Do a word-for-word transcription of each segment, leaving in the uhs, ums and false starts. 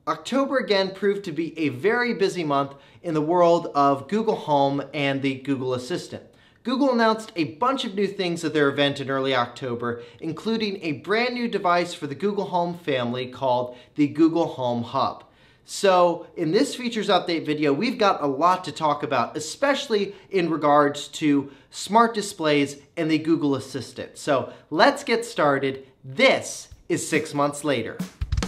October again proved to be a very busy month in the world of Google Home and the Google Assistant. Google announced a bunch of new things at their event in early October, including a brand new device for the Google Home family called the Google Home Hub. So in this features update video, we've got a lot to talk about, especially in regards to smart displays and the Google Assistant. So let's get started. This is six months later.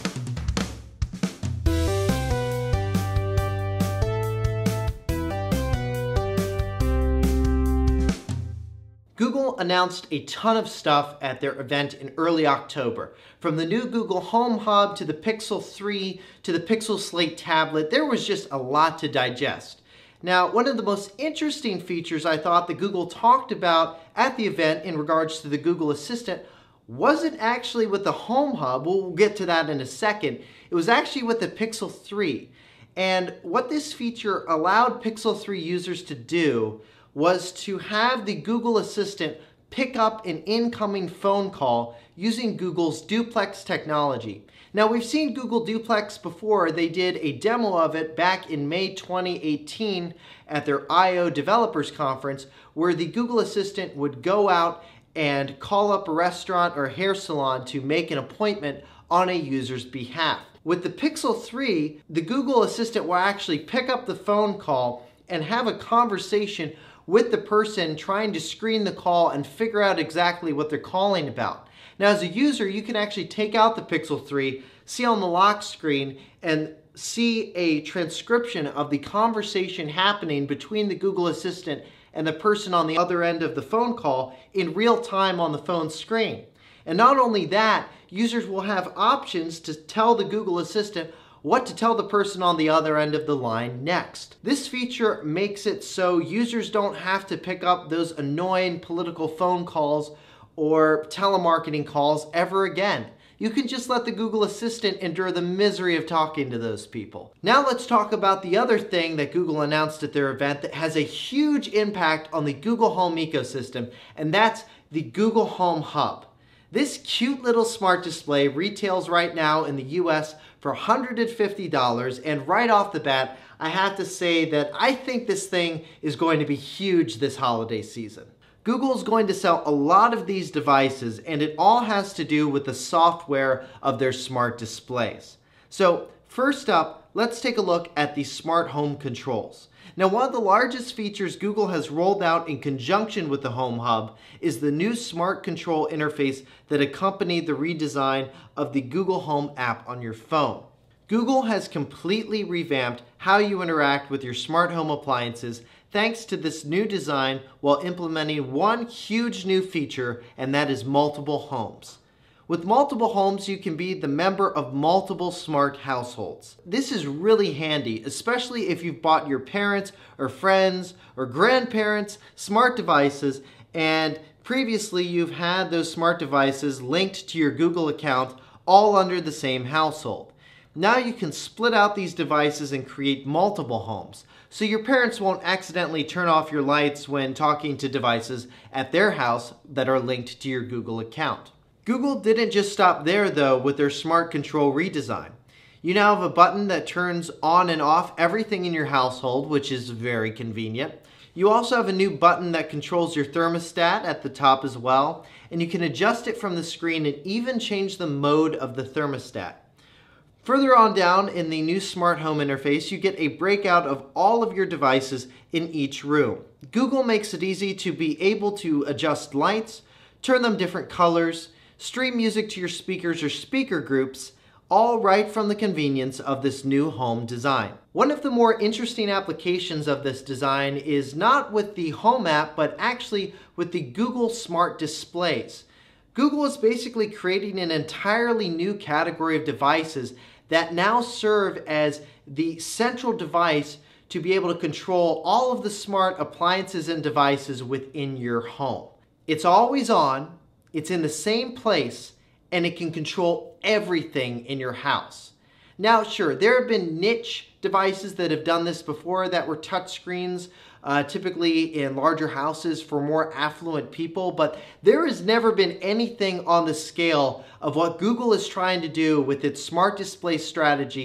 Google announced a ton of stuff at their event in early October. From the new Google Home Hub to the Pixel three to the Pixel Slate tablet, there was just a lot to digest. Now, one of the most interesting features I thought that Google talked about at the event in regards to the Google Assistant wasn't actually with the Home Hub. We'll get to that in a second. It was actually with the Pixel three. And what this feature allowed Pixel three users to do was to have the Google Assistant pick up an incoming phone call using Google's duplex technology. Now, we've seen Google Duplex before. They did a demo of it back in May twenty eighteen at their I O Developers Conference, where the Google Assistant would go out and call up a restaurant or hair salon to make an appointment on a user's behalf. With the Pixel three, the Google Assistant will actually pick up the phone call and have a conversation with the person trying to screen the call and figure out exactly what they're calling about. Now, as a user, you can actually take out the Pixel three, see on the lock screen, and see a transcription of the conversation happening between the Google Assistant and the person on the other end of the phone call in real time on the phone screen. And not only that, users will have options to tell the Google Assistant what to tell the person on the other end of the line next. This feature makes it so users don't have to pick up those annoying political phone calls or telemarketing calls ever again. You can just let the Google Assistant endure the misery of talking to those people. Now let's talk about the other thing that Google announced at their event that has a huge impact on the Google Home ecosystem, and that's the Google Home Hub. This cute little smart display retails right now in the U S for one hundred fifty dollars, and right off the bat, I have to say that I think this thing is going to be huge this holiday season. Google's going to sell a lot of these devices, and it all has to do with the software of their smart displays. So first up, let's take a look at the smart home controls. Now, one of the largest features Google has rolled out in conjunction with the Home Hub is the new smart control interface that accompanied the redesign of the Google Home app on your phone. Google has completely revamped how you interact with your smart home appliances thanks to this new design, while implementing one huge new feature, and that is multiple homes. With multiple homes, you can be the member of multiple smart households. This is really handy, especially if you've bought your parents or friends or grandparents smart devices, and previously you've had those smart devices linked to your Google account all under the same household. Now you can split out these devices and create multiple homes, so your parents won't accidentally turn off your lights when talking to devices at their house that are linked to your Google account. Google didn't just stop there though with their smart control redesign. You now have a button that turns on and off everything in your household, which is very convenient. You also have a new button that controls your thermostat at the top as well, and you can adjust it from the screen and even change the mode of the thermostat. Further on down in the new smart home interface, you get a breakout of all of your devices in each room. Google makes it easy to be able to adjust lights, turn them different colors, stream music to your speakers or speaker groups, all right from the convenience of this new home design. One of the more interesting applications of this design is not with the Home app, but actually with the Google Smart Displays. Google is basically creating an entirely new category of devices that now serve as the central device to be able to control all of the smart appliances and devices within your home. It's always on, it's in the same place, and it can control everything in your house. Now, sure, there have been niche devices that have done this before that were touch screens, uh, typically in larger houses for more affluent people, but there has never been anything on the scale of what Google is trying to do with its smart display strategy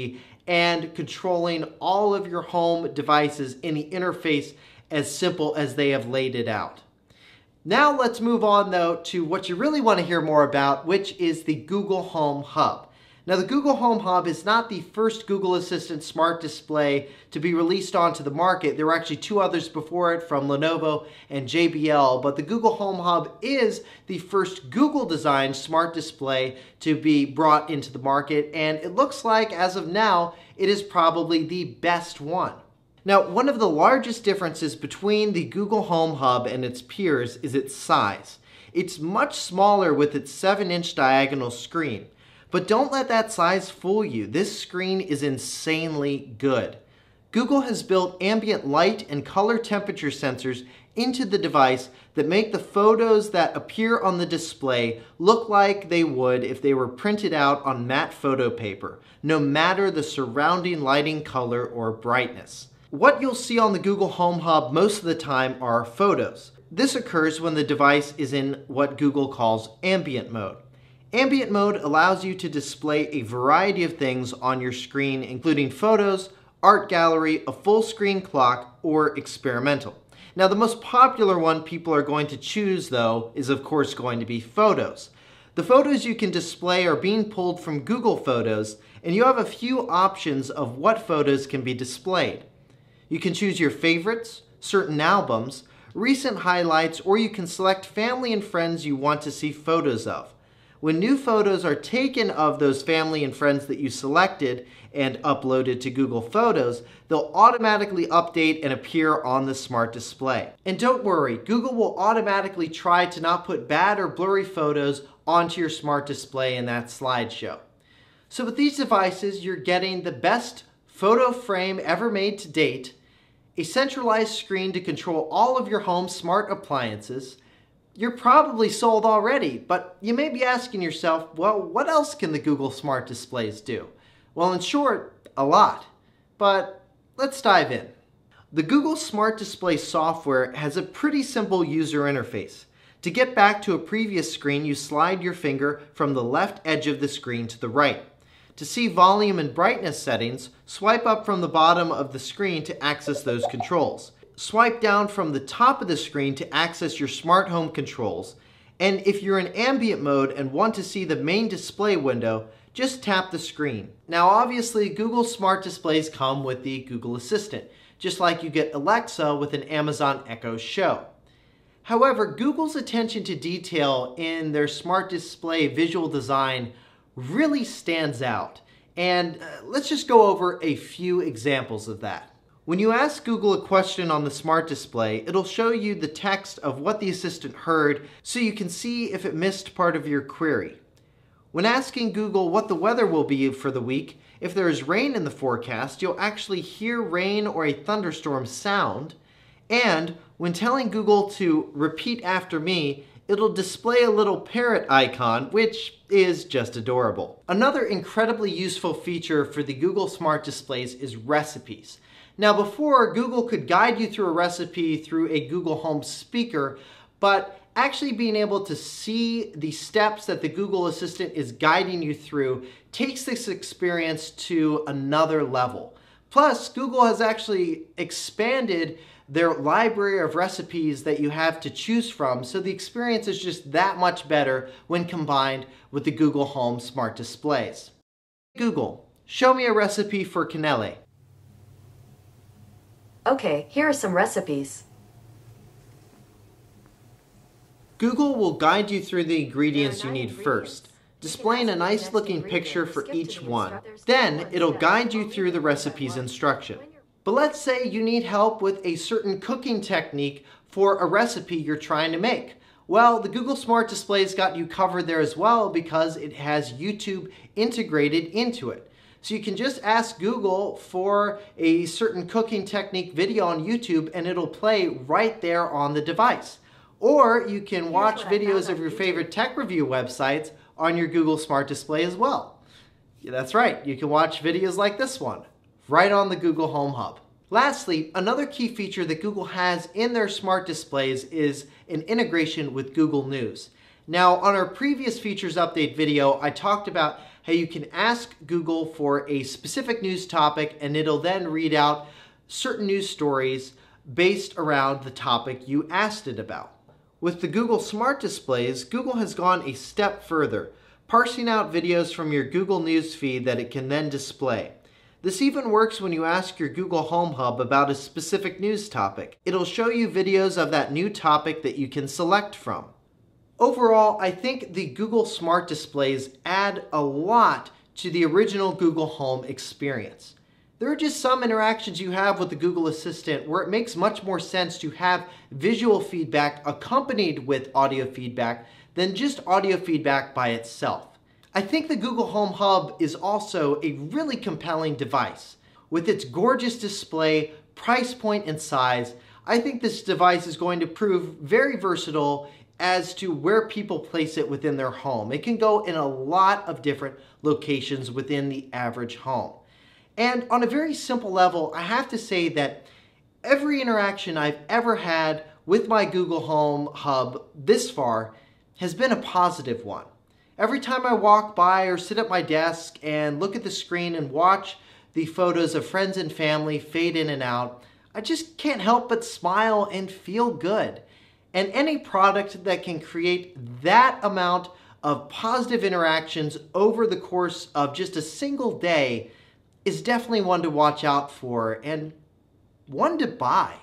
and controlling all of your home devices in the interface as simple as they have laid it out. Now let's move on though to what you really want to hear more about, which is the Google Home Hub. Now the Google Home Hub is not the first Google Assistant smart display to be released onto the market. There were actually two others before it from Lenovo and J B L, but the Google Home Hub is the first Google designed smart display to be brought into the market, and it looks like as of now it is probably the best one. Now, one of the largest differences between the Google Home Hub and its peers is its size. It's much smaller with its seven inch diagonal screen. But don't let that size fool you. This screen is insanely good. Google has built ambient light and color temperature sensors into the device that make the photos that appear on the display look like they would if they were printed out on matte photo paper, no matter the surrounding lighting, color, or brightness. What you'll see on the Google Home Hub most of the time are photos. This occurs when the device is in what Google calls ambient mode. Ambient mode allows you to display a variety of things on your screen, including photos, art gallery, a full screen clock, or experimental. Now the most popular one people are going to choose though is of course going to be photos. The photos you can display are being pulled from Google Photos, and you have a few options of what photos can be displayed. You can choose your favorites, certain albums, recent highlights, or you can select family and friends you want to see photos of. When new photos are taken of those family and friends that you selected and uploaded to Google Photos, they'll automatically update and appear on the smart display. And don't worry, Google will automatically try to not put bad or blurry photos onto your smart display in that slideshow. So with these devices, you're getting the best photo frame ever made to date, a centralized screen to control all of your home smart appliances. You're probably sold already, but you may be asking yourself, well, what else can the Google Smart Displays do? Well, in short, a lot. But let's dive in. The Google Smart Display software has a pretty simple user interface. To get back to a previous screen, you slide your finger from the left edge of the screen to the right. To see volume and brightness settings, swipe up from the bottom of the screen to access those controls. Swipe down from the top of the screen to access your smart home controls. And if you're in ambient mode and want to see the main display window, just tap the screen. Now obviously Google Smart Displays come with the Google Assistant, just like you get Alexa with an Amazon Echo Show. However, Google's attention to detail in their smart display visual design really stands out. And uh, let's just go over a few examples of that. When you ask Google a question on the smart display, it'll show you the text of what the assistant heard so you can see if it missed part of your query. When asking Google what the weather will be for the week, if there is rain in the forecast, you'll actually hear rain or a thunderstorm sound. And when telling Google to repeat after me, it'll display a little parrot icon, which is just adorable. Another incredibly useful feature for the Google Smart Displays is recipes. Now before, Google could guide you through a recipe through a Google Home speaker, but actually being able to see the steps that the Google Assistant is guiding you through takes this experience to another level. Plus, Google has actually expanded their library of recipes that you have to choose from, so the experience is just that much better when combined with the Google Home Smart Displays. Google, show me a recipe for cannelle. Okay, here are some recipes. Google will guide you through the ingredients you need first, displaying a nice looking picture for each one. Then it'll guide you through the recipe's instruction. But let's say you need help with a certain cooking technique for a recipe you're trying to make. Well, the Google Smart Displays got you covered there as well because it has YouTube integrated into it. So you can just ask Google for a certain cooking technique video on YouTube and it'll play right there on the device. Or you can watch videos of your favorite tech review websites on your Google Smart Display as well. Yeah, that's right, you can watch videos like this one, right on the Google Home Hub. Lastly, another key feature that Google has in their smart displays is an integration with Google News. Now, on our previous features update video, I talked about how you can ask Google for a specific news topic and it'll then read out certain news stories based around the topic you asked it about. With the Google Smart Displays, Google has gone a step further, parsing out videos from your Google News feed that it can then display. This even works when you ask your Google Home Hub about a specific news topic. It'll show you videos of that new topic that you can select from. Overall, I think the Google Smart Displays add a lot to the original Google Home experience. There are just some interactions you have with the Google Assistant where it makes much more sense to have visual feedback accompanied with audio feedback than just audio feedback by itself. I think the Google Home Hub is also a really compelling device. With its gorgeous display, price point, and size, I think this device is going to prove very versatile as to where people place it within their home. It can go in a lot of different locations within the average home. And on a very simple level, I have to say that every interaction I've ever had with my Google Home Hub this far has been a positive one. Every time I walk by or sit at my desk and look at the screen and watch the photos of friends and family fade in and out, I just can't help but smile and feel good. And any product that can create that amount of positive interactions over the course of just a single day is definitely one to watch out for and one to buy.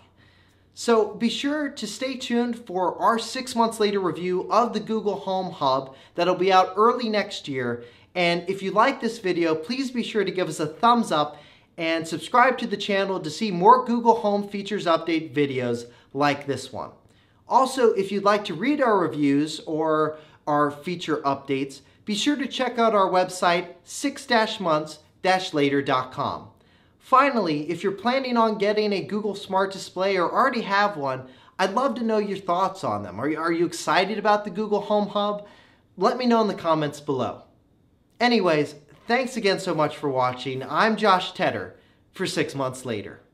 So be sure to stay tuned for our six months later review of the Google Home Hub that'll be out early next year. And if you like this video, please be sure to give us a thumbs up and subscribe to the channel to see more Google Home Features Update videos like this one. Also, if you'd like to read our reviews or our feature updates, be sure to check out our website six months later dot com. Finally, if you're planning on getting a Google Smart Display or already have one, I'd love to know your thoughts on them. Are you, are you excited about the Google Home Hub? Let me know in the comments below. Anyways, thanks again so much for watching. I'm Josh Tedder for six months later.